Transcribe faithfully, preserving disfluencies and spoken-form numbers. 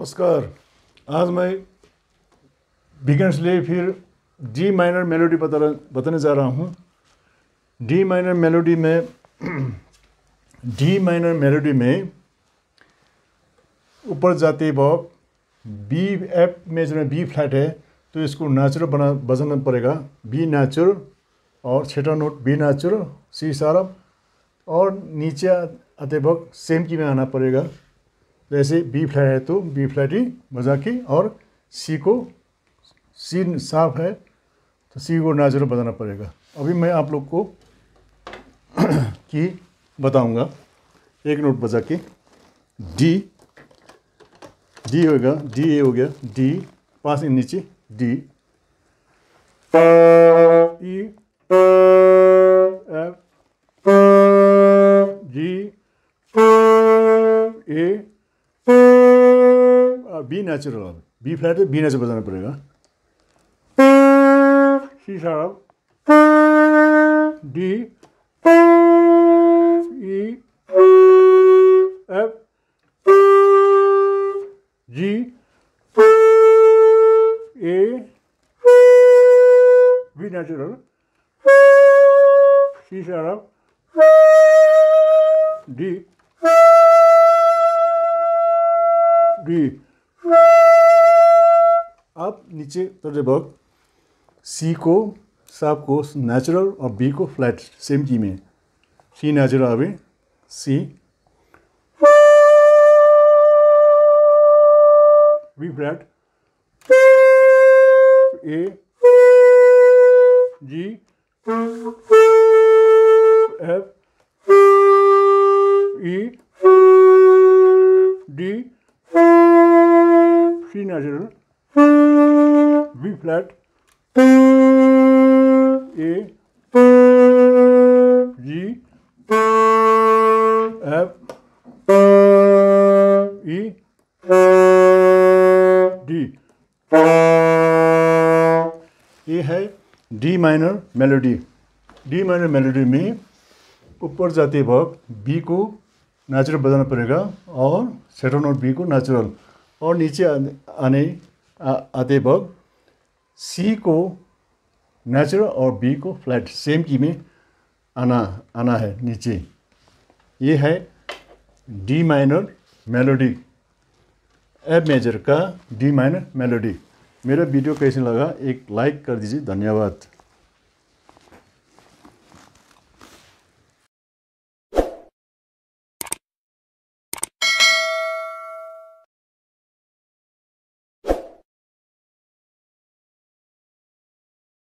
नमस्कार। आज मैं बिगिनर्स लिए फिर डी माइनर मेलोडी बता बताने जा रहा हूँ। डी माइनर मेलोडी में डी माइनर मेलोडी में ऊपर जाते वक्त बी एफ मेजर में बी फ्लैट है तो इसको नेचुरल बना बजाना पड़ेगा। बी नेचुरल और छठा note B natural C sharp और नीचे आते वक्त सेम की में आना पड़ेगा। जैसे बी फ्लैट है तो बी फ्लैट ही बजा के और सी को सी शार्प है तो सी को नेचुरल बजाना पड़ेगा। अभी मैं आप लोग को की बताऊंगा। एक नोट बजा के डी डी होगा, डी ए हो गया, डी पाँच इंच नीचे D E F G A B natural. B flat है, बी नेचुरल बजाना पड़ेगा। C sharp D E F G A B natural C sharp D D. अब नीचे चलते वक्त सी को शार्प को नेचुरल और बी को फ्लैट सेम की में। सी नेचुरल अभी C B flat A G F E D C natural B flat A G F E D. ये है D minor melody. D minor melody में ऊपर जाते वक्त बी को नेचुरल बजाना पड़ेगा और सेटो नोट बी को नेचुरल और नीचे आने आ, आते वक्त सी को नेचुरल और बी को फ्लैट सेम की में आना आना है नीचे। ये है D minor melody, F major का डी माइनर मेलोडी। मेरा वीडियो कैसे लगा एक लाइक कर दीजिए। धन्यवाद।